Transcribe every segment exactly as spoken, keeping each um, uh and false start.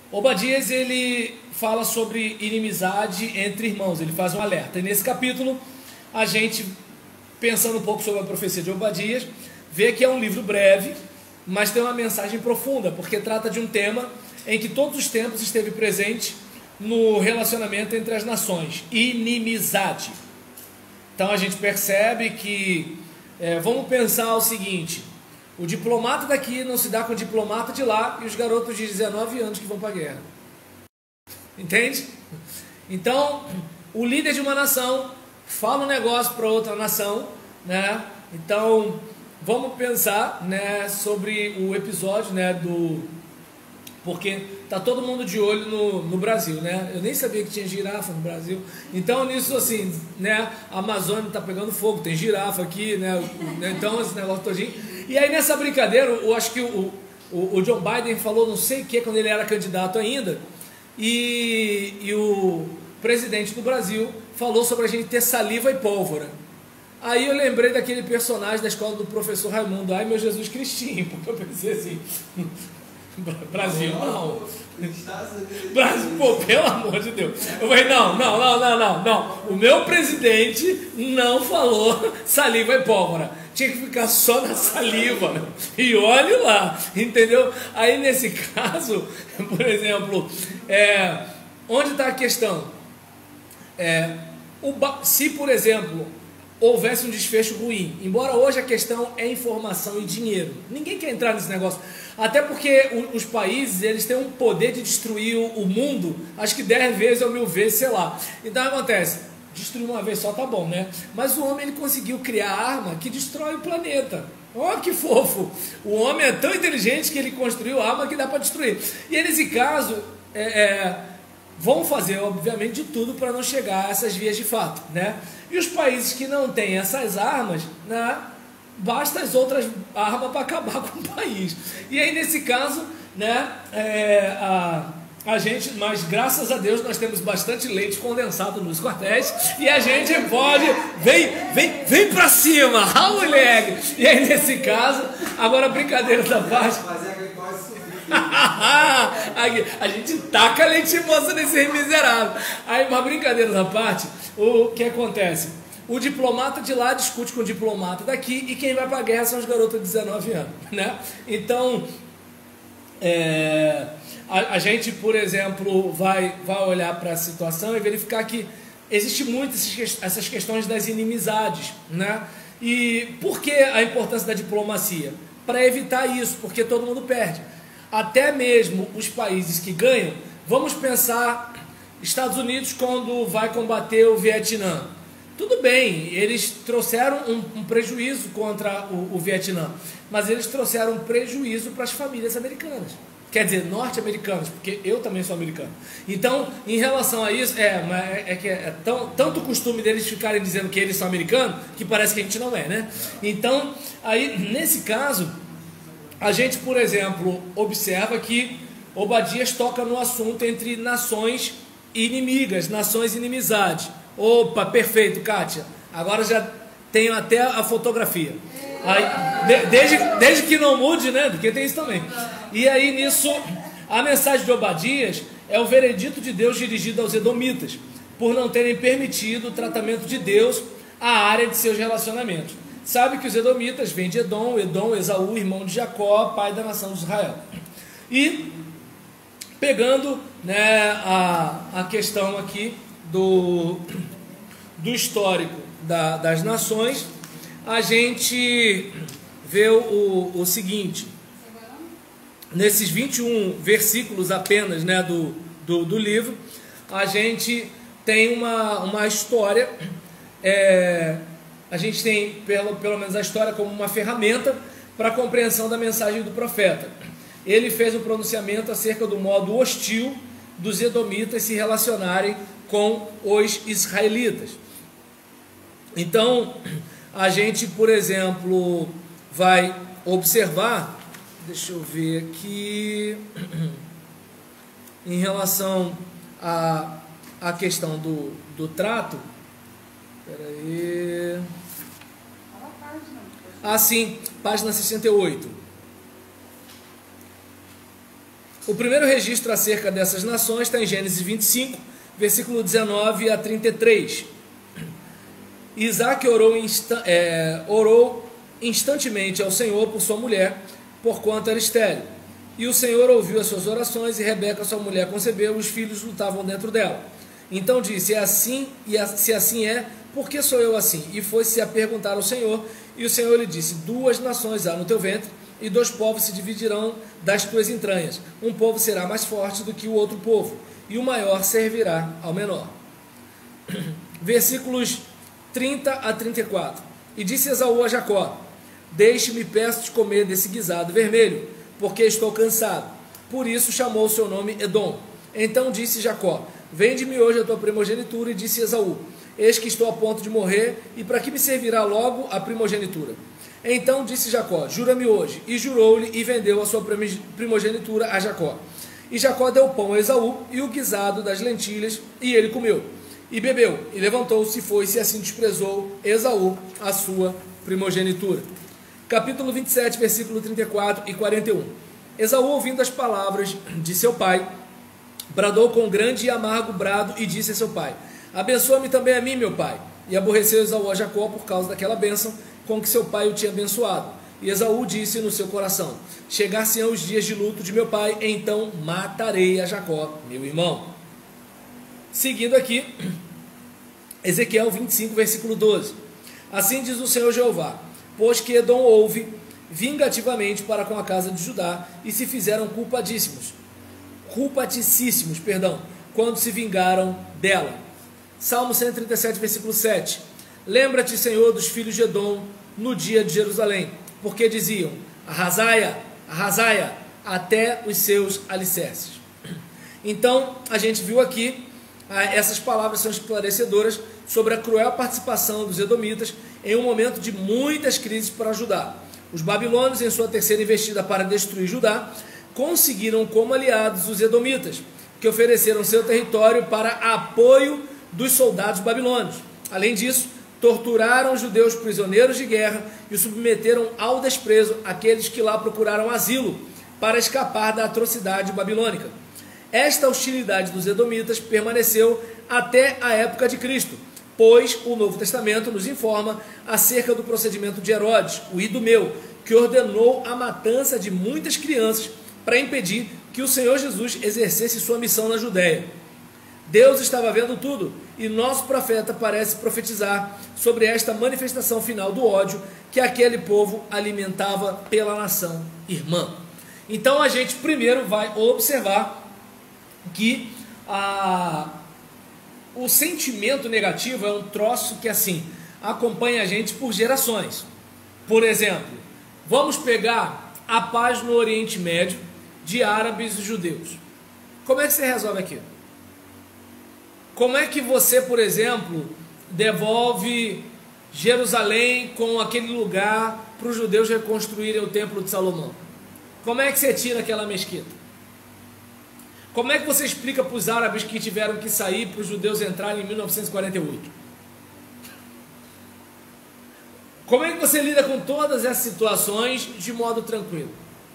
Obadias, ele fala sobre inimizade entre irmãos, ele faz um alerta. E nesse capítulo, a gente, pensando um pouco sobre a profecia de Obadias, vê que é um livro breve, mas tem uma mensagem profunda, porque trata de um tema em que todos os tempos esteve presente no relacionamento entre as nações, inimizade. Então a gente percebe que, é, vamos pensar o seguinte: o diplomata daqui não se dá com o diplomata de lá e os garotos de dezenove anos que vão para a guerra. Entende? Então, o líder de uma nação fala um negócio para outra nação, né? Então, vamos pensar, né, sobre o episódio, né, do... Porque tá todo mundo de olho no, no Brasil, né? Eu nem sabia que tinha girafa no Brasil. Então, nisso, assim, né, a Amazônia tá pegando fogo, tem girafa aqui, né? Então, esse negócio todinho. E aí, nessa brincadeira, eu acho que o, o, o Joe Biden falou não sei o que quando ele era candidato ainda, e, e o presidente do Brasil falou sobre a gente ter saliva e pólvora. Aí eu lembrei daquele personagem da escola do professor Raimundo, ai meu Jesus Cristinho, porque eu pensei assim... Brasil, não. Brasil, pô, pelo amor de Deus. Eu falei, não, não, não, não, não, não. O meu presidente não falou saliva e pólvora. Tinha que ficar só na saliva. E olhe lá, entendeu? Aí nesse caso, por exemplo, é, onde está a questão? É, o, se, por exemplo, houvesse um desfecho ruim, embora hoje a questão é informação e dinheiro, ninguém quer entrar nesse negócio, até porque os países, eles têm um poder de destruir o mundo, acho que dez vezes ou mil vezes, sei lá. Então acontece, destruir uma vez só tá bom, né? Mas o homem, ele conseguiu criar arma que destrói o planeta. Olha que fofo! O homem é tão inteligente que ele construiu arma que dá para destruir. E aí, nesse caso, é, é, vão fazer, obviamente, de tudo para não chegar a essas vias de fato, né? E os países que não têm essas armas, né, basta as outras armas para acabar com o país. E aí, nesse caso, né, é, a, a gente, mas graças a Deus nós temos bastante leite condensado nos quartéis e a gente pode, vem, vem, vem para cima, ah, moleque! E aí, nesse caso, agora brincadeira da parte... A gente taca leite moça nesse miserável. Aí, uma brincadeira da parte, o que acontece? O diplomata de lá discute com o diplomata daqui e quem vai para a guerra são os garotos de dezenove anos, né? Então, é, a, a gente, por exemplo, vai, vai olhar para a situação e verificar que existe muito esses, essas questões das inimizades, né? E por que a importância da diplomacia? Para evitar isso, porque todo mundo perde. Até mesmo os países que ganham, vamos pensar Estados Unidos quando vai combater o Vietnã. Tudo bem, eles trouxeram um, um prejuízo contra o, o Vietnã, mas eles trouxeram um prejuízo para as famílias americanas. Quer dizer, norte-americanas, porque eu também sou americano. Então, em relação a isso, é, é que é tão, tanto o costume deles ficarem dizendo que eles são americanos, que parece que a gente não é, né? Então, aí, nesse caso... A gente, por exemplo, observa que Obadias toca no assunto entre nações inimigas, nações inimizades. Opa, perfeito, Kátia. Agora já tenho até a fotografia. Aí, de, desde, desde que não mude, né? Porque tem isso também. E aí, nisso, a mensagem de Obadias é o veredito de Deus dirigido aos edomitas, por não terem permitido o tratamento de Deus à área de seus relacionamentos. Sabe que os edomitas vêm de Edom, Edom, Esaú, irmão de Jacó, pai da nação de Israel. E pegando, né, a, a questão aqui do, do histórico da, das nações, a gente vê o, o seguinte, nesses vinte e um versículos apenas, né, do, do, do livro, a gente tem uma, uma história... É, a gente tem, pelo, pelo menos, a história como uma ferramenta para a compreensão da mensagem do profeta. Ele fez um pronunciamento acerca do modo hostil dos edomitas se relacionarem com os israelitas. Então, a gente, por exemplo, vai observar, deixa eu ver aqui, em relação à, à questão do, do trato. Espera aí. Ah, sim, página sessenta e oito. O primeiro registro acerca dessas nações está em Gênesis vinte e cinco, versículo dezenove a trinta e três. Isaac orou, insta é, orou instantemente ao Senhor por sua mulher, porquanto era estéril. E o Senhor ouviu as suas orações, e Rebeca, sua mulher, concebeu, os filhos lutavam dentro dela. Então disse, é assim, e se assim é, por que sou eu assim? E foi-se a perguntar ao Senhor, e o Senhor lhe disse, duas nações há no teu ventre, e dois povos se dividirão das tuas entranhas. Um povo será mais forte do que o outro povo, e o maior servirá ao menor. Versículos trinta a trinta e quatro. E disse Esaú a Jacó, deixe-me, peço de comer desse guisado vermelho, porque estou cansado. Por isso chamou o seu nome Edom. Então disse Jacó, vende-me hoje a tua primogenitura. E disse Esaú, eis que estou a ponto de morrer, e para que me servirá logo a primogenitura? Então disse Jacó, jura-me hoje. E jurou-lhe, e vendeu a sua primogenitura a Jacó. E Jacó deu pão a Esaú, e o guisado das lentilhas, e ele comeu, e bebeu, e levantou-se e foi-se, e assim desprezou Esaú a sua primogenitura. Capítulo vinte e sete, versículo trinta e quatro e quarenta e um. Esaú, ouvindo as palavras de seu pai, bradou com grande e amargo brado, e disse a seu pai, abençoa-me também a mim, meu pai. E aborreceu Esaú a Jacó por causa daquela bênção com que seu pai o tinha abençoado. E Esaú disse no seu coração, chegar-se-ão os dias de luto de meu pai, então matarei a Jacó, meu irmão. Seguindo aqui, Ezequiel vinte e cinco, versículo doze. Assim diz o Senhor Jeová, pois que Edom houve vingativamente para com a casa de Judá, e se fizeram culpadíssimos, culpaticíssimos, perdão, quando se vingaram dela. Salmo cento e trinta e sete, versículo sete. Lembra-te, Senhor, dos filhos de Edom no dia de Jerusalém, porque diziam, arrasaia, arrasaia, até os seus alicerces. Então, a gente viu aqui, essas palavras são esclarecedoras sobre a cruel participação dos edomitas em um momento de muitas crises para Judá. Os babilônios, em sua terceira investida para destruir Judá, conseguiram como aliados os edomitas, que ofereceram seu território para apoio dos soldados babilônios. Além disso, torturaram os judeus prisioneiros de guerra e submeteram ao desprezo aqueles que lá procuraram asilo para escapar da atrocidade babilônica. Esta hostilidade dos edomitas permaneceu até a época de Cristo, pois o Novo Testamento nos informa acerca do procedimento de Herodes, o idumeu, que ordenou a matança de muitas crianças para impedir que o Senhor Jesus exercesse sua missão na Judéia. Deus estava vendo tudo, e nosso profeta parece profetizar sobre esta manifestação final do ódio que aquele povo alimentava pela nação irmã. Então a gente primeiro vai observar que a, o sentimento negativo é um troço que assim acompanha a gente por gerações. Por exemplo, vamos pegar a paz no Oriente Médio de árabes e judeus. Como é que você resolve aquilo? Como é que você, por exemplo, devolve Jerusalém com aquele lugar para os judeus reconstruírem o Templo de Salomão? Como é que você tira aquela mesquita? Como é que você explica para os árabes que tiveram que sair para os judeus entrarem em mil novecentos e quarenta e oito? Como é que você lida com todas essas situações de modo tranquilo?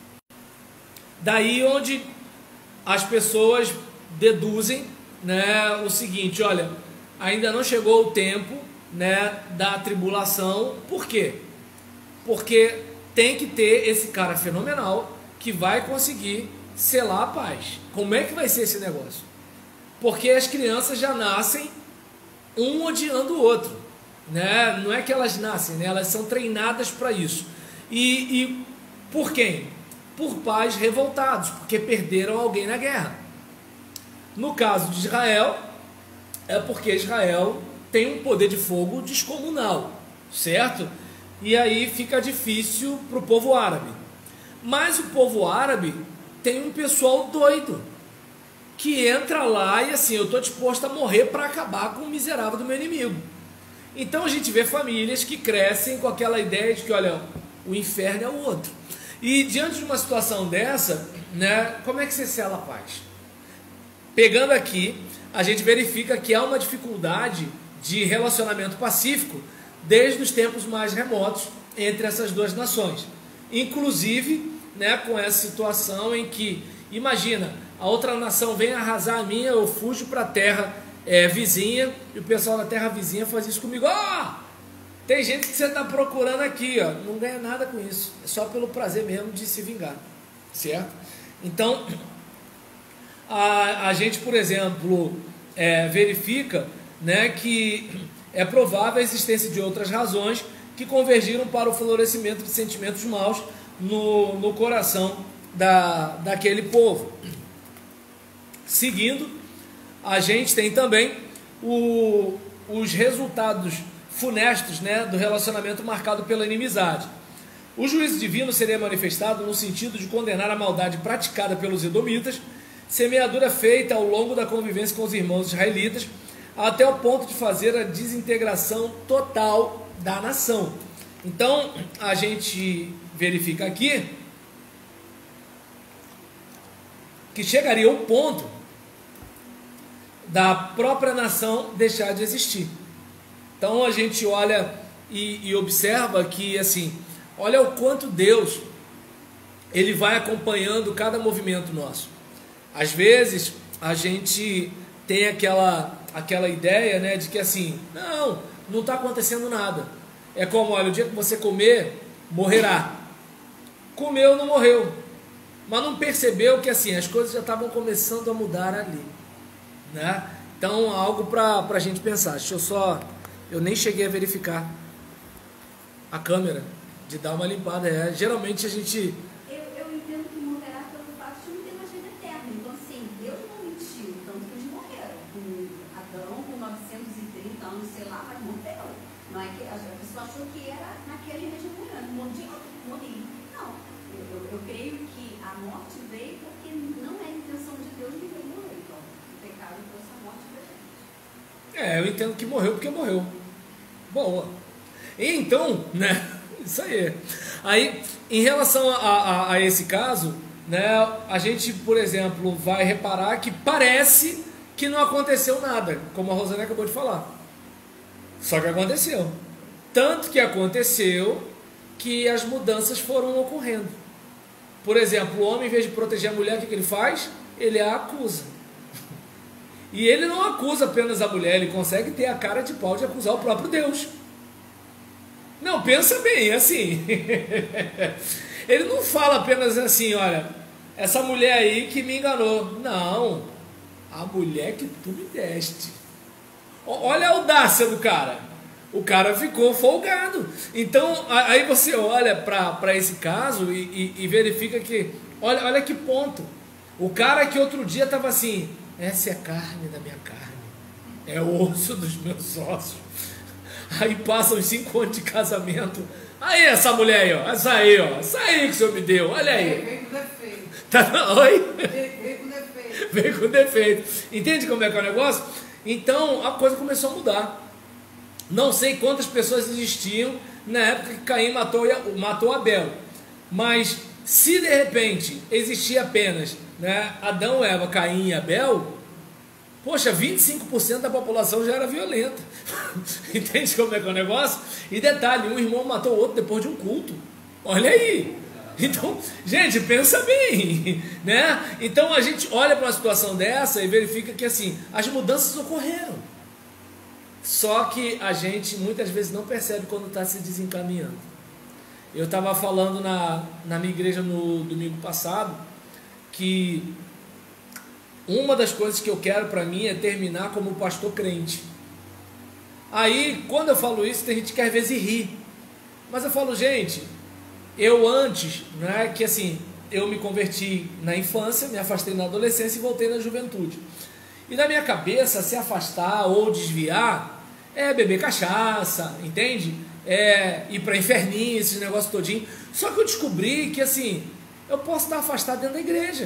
Daí onde as pessoas deduzem, né, o seguinte, olha, ainda não chegou o tempo, né, da tribulação. Por quê? Porque tem que ter esse cara fenomenal que vai conseguir selar a paz. Como é que vai ser esse negócio? Porque as crianças já nascem um odiando o outro, né? Não é que elas nascem, né? Elas são treinadas para isso. E, e por quem? Por pais revoltados, porque perderam alguém na guerra. No caso de Israel, é porque Israel tem um poder de fogo descomunal, certo? E aí fica difícil para o povo árabe. Mas o povo árabe tem um pessoal doido, que entra lá e assim, eu estou disposto a morrer para acabar com o miserável do meu inimigo. Então a gente vê famílias que crescem com aquela ideia de que, olha, o inferno é o outro. E diante de uma situação dessa, né, como é que você sela a paz? Pegando aqui, a gente verifica que há uma dificuldade de relacionamento pacífico desde os tempos mais remotos entre essas duas nações. Inclusive, né, com essa situação em que Imagina, a outra nação vem arrasar a minha, eu fujo para a terra é, vizinha, e o pessoal da terra vizinha faz isso comigo. Ó, oh, tem gente que você está procurando aqui, ó, não ganha nada com isso, é só pelo prazer mesmo de se vingar, certo? Então, a, a gente, por exemplo, é, verifica, né, que é provável a existência de outras razões que convergiram para o florescimento de sentimentos maus no, no coração da, daquele povo. Seguindo, a gente tem também o, os resultados funestos, né, do relacionamento marcado pela inimizade. O juízo divino seria manifestado no sentido de condenar a maldade praticada pelos edomitas, semeadura feita ao longo da convivência com os irmãos israelitas, até o ponto de fazer a desintegração total da nação. Então, a gente verifica aqui que chegaria ao ponto da própria nação deixar de existir. Então, a gente olha e, e observa que, assim, olha o quanto Deus, ele vai acompanhando cada movimento nosso. Às vezes, a gente tem aquela... aquela ideia, né, de que assim, não, não está acontecendo nada. É como, olha, o dia que você comer, morrerá. Comeu, não morreu. Mas não percebeu que assim, as coisas já estavam começando a mudar ali, né? Então, algo para a gente pensar. Deixa eu só, eu nem cheguei a verificar a câmera, de dar uma limpada. É, geralmente a gente... Não é que a pessoa achou que era naquele mesmo ano, morri, morri. Não, eu, eu, eu creio que a morte veio porque não é a intenção de Deus ninguém morrer. Então, o pecado trouxe a morte pra gente. É, eu entendo que morreu porque morreu. Boa. E então, né, isso aí. Aí, em relação a, a, a esse caso, né, a gente, por exemplo, vai reparar que parece que não aconteceu nada, como a Rosana acabou de falar. Só que aconteceu. Tanto que aconteceu que as mudanças foram ocorrendo. Por exemplo, o homem, em vez de proteger a mulher, o que, que ele faz? Ele a acusa. E ele não acusa apenas a mulher, ele consegue ter a cara de pau de acusar o próprio Deus. Não, pensa bem, assim. Ele não fala apenas assim, olha, essa mulher aí que me enganou. Não, a mulher que tu me deste. Olha a audácia do cara. O cara ficou folgado. Então, aí você olha para esse caso e, e, e verifica que, olha, olha que ponto. O cara que outro dia estava assim, essa é a carne da minha carne, é o osso dos meus ossos. Aí passam os cinco anos de casamento. Aí essa mulher aí, ó, essa aí, ó, essa aí que o senhor me deu, olha aí. Vem com defeito. Tá, oi? Vem com defeito. Vem com defeito. Entende como é que é o negócio? Então a coisa começou a mudar. Não sei quantas pessoas existiam na época que Caim matou, matou Abel, mas se de repente existia apenas, né, Adão, Eva, Caim e Abel, poxa, vinte e cinco por cento da população já era violenta. Entende como é que é o negócio? E detalhe, um irmão matou o outro depois de um culto. Olha aí. Então, gente, pensa bem, né? Então a gente olha para uma situação dessa e verifica que assim, as mudanças ocorreram. Só que a gente muitas vezes não percebe quando está se desencaminhando. Eu estava falando na, na minha igreja no domingo passado que uma das coisas que eu quero para mim é terminar como pastor crente. Aí, quando eu falo isso, tem gente que às vezes ri. Mas eu falo, gente, eu antes, né, que assim, eu me converti na infância, me afastei na adolescência e voltei na juventude. E na minha cabeça, se afastar ou desviar é beber cachaça, entende? É ir para inferninho, esses negócios todinho. Só que eu descobri que assim, eu posso estar afastado dentro da igreja.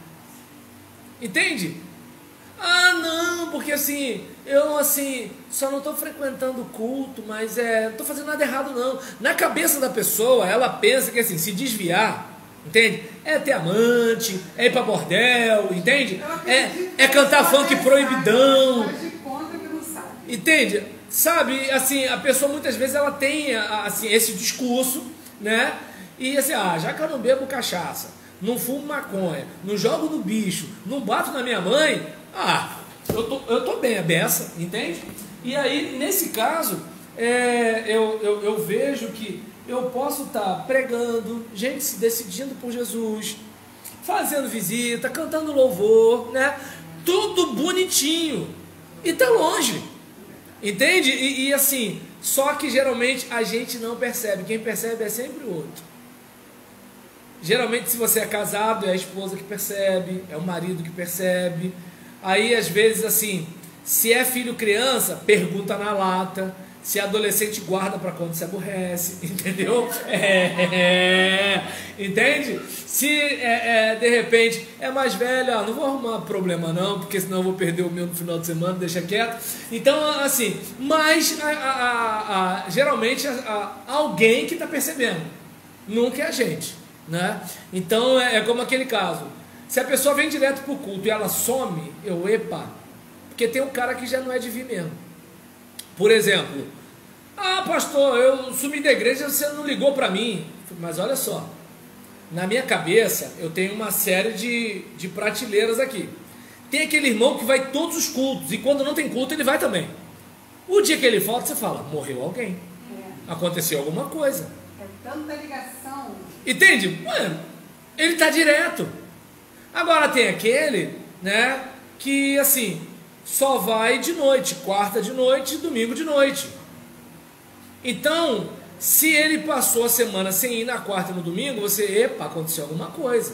Entende? Ah, não, porque assim, eu assim, só não estou frequentando o culto, mas é, não estou fazendo nada errado não. Na cabeça da pessoa, ela pensa que assim, se desviar, entende? É ter amante, é ir para bordel, entende? É, é cantar funk proibidão. Entende? Sabe, assim, a pessoa muitas vezes ela tem assim, esse discurso, né? E assim, ah, já que eu não bebo cachaça, não fumo maconha, não jogo no bicho, não bato na minha mãe, ah, eu tô, eu tô bem, a beça, entende? E aí, nesse caso, é, eu, eu, eu vejo que eu posso estar pregando, gente se decidindo por Jesus, fazendo visita, cantando louvor, né? Tudo bonitinho, e tá longe, entende? E, e assim, só que geralmente a gente não percebe, quem percebe é sempre o outro. Geralmente, se você é casado, é a esposa que percebe, é o marido que percebe. Aí, às vezes, assim, se é filho criança, pergunta na lata. Se é adolescente, guarda para quando se aborrece, entendeu? É, entende? Se, é, é, de repente, é mais velho, ah, não vou arrumar problema não, porque senão eu vou perder o meu no final de semana, deixa quieto. Então, assim, mas, a, a, a, geralmente, a, a, alguém que está percebendo, nunca é a gente. Né? Então é, é como aquele caso, se a pessoa vem direto para o culto e ela some, eu, epa, porque tem um cara que já não é de vir mesmo. Por exemplo, ah, pastor, eu sumi da igreja, você não ligou para mim. Mas olha só, na minha cabeça eu tenho uma série de, de prateleiras aqui. Tem aquele irmão que vai todos os cultos, e quando não tem culto ele vai também. O dia que ele falta, você fala, morreu alguém, é. Aconteceu alguma coisa. É tanta ligação. Entende? Mano, ele está direto. Agora tem aquele, né, que assim, só vai de noite, quarta de noite, domingo de noite. Então, se ele passou a semana sem ir na quarta e no domingo, você, epa, aconteceu alguma coisa.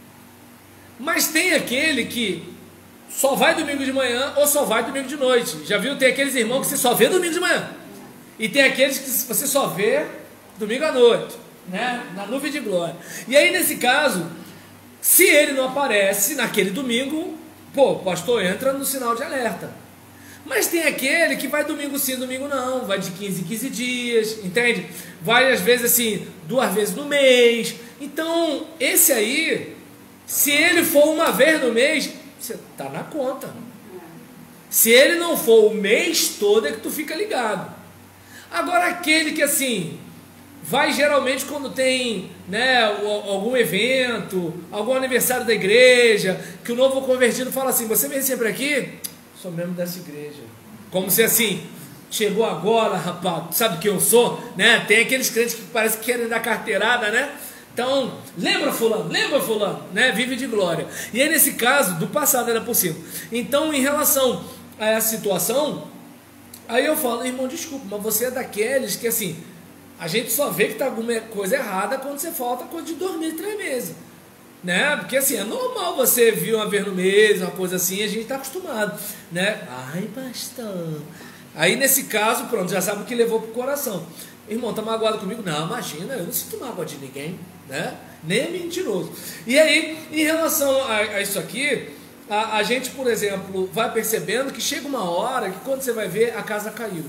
Mas tem aquele que só vai domingo de manhã ou só vai domingo de noite. Já viu? Tem aqueles irmãos que você só vê domingo de manhã. E tem aqueles que você só vê domingo à noite, né? Na nuvem de glória. E aí, nesse caso, se ele não aparece naquele domingo, pô, pastor, entra no sinal de alerta. Mas tem aquele que vai domingo sim, domingo não, vai de quinze em quinze dias, entende? Vai às vezes assim, duas vezes no mês. Então, esse aí, se ele for uma vez no mês, você tá na conta. Se ele não for o mês todo, é que tu fica ligado. Agora, aquele que assim, vai geralmente quando tem, né, algum evento, algum aniversário da igreja, que o novo convertido fala assim, você vem sempre aqui? Sou membro dessa igreja. Como se assim, chegou agora, rapaz, sabe quem eu sou? Né? Tem aqueles crentes que parece que querem dar carteirada, né? Então, lembra fulano, lembra fulano, né? Vive de glória. E aí nesse caso, do passado era possível. Então, em relação a essa situação, aí eu falo, irmão, desculpa, mas você é daqueles que assim, a gente só vê que está alguma coisa errada quando você falta coisa de dormir três meses. Né? Porque assim, é normal você vir uma vez no mês, uma coisa assim, a gente está acostumado, né? Ai, pastor. Aí nesse caso, pronto, já sabe o que levou pro coração. Irmão, tá magoado comigo? Não, imagina, eu não sinto mágoa de ninguém, né? Nem é mentiroso. E aí, em relação a, a isso aqui, a, a gente, por exemplo, vai percebendo que chega uma hora que quando você vai ver, a casa caiu.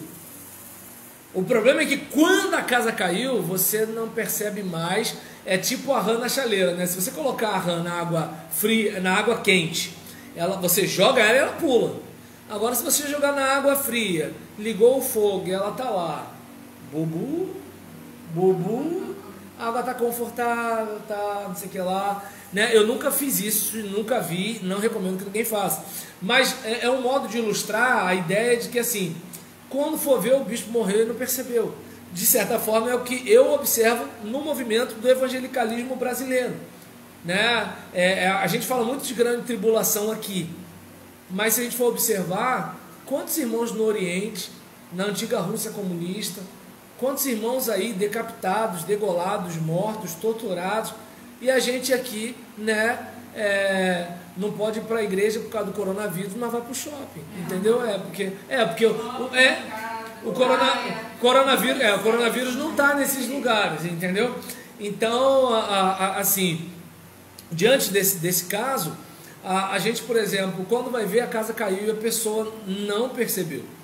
O problema é que quando a casa caiu, você não percebe mais. É tipo a rã na chaleira, né? Se você colocar a rã na água fria, na água quente, ela, você joga ela e ela pula. Agora, se você jogar na água fria, ligou o fogo e ela tá lá, bubu, bubu, a água tá confortável, tá não sei o que lá, né? Eu nunca fiz isso, nunca vi, não recomendo que ninguém faça. Mas é, é um modo de ilustrar a ideia de que assim, quando for ver o bispo morrer, ele não percebeu. De certa forma é o que eu observo no movimento do evangelicalismo brasileiro, né? É, é, a gente fala muito de grande tribulação aqui, mas se a gente for observar, quantos irmãos no Oriente, na antiga Rússia comunista, quantos irmãos aí decapitados, degolados, mortos, torturados, e a gente aqui, né, é, não pode ir para a igreja por causa do coronavírus, mas vai para o shopping, entendeu? É porque, é porque o, é, o corona, coronavírus, é, o coronavírus não está nesses lugares, entendeu? Então, a, a, assim, diante desse, desse caso, a, a gente, por exemplo, quando vai ver, a casa caiu e a pessoa não percebeu.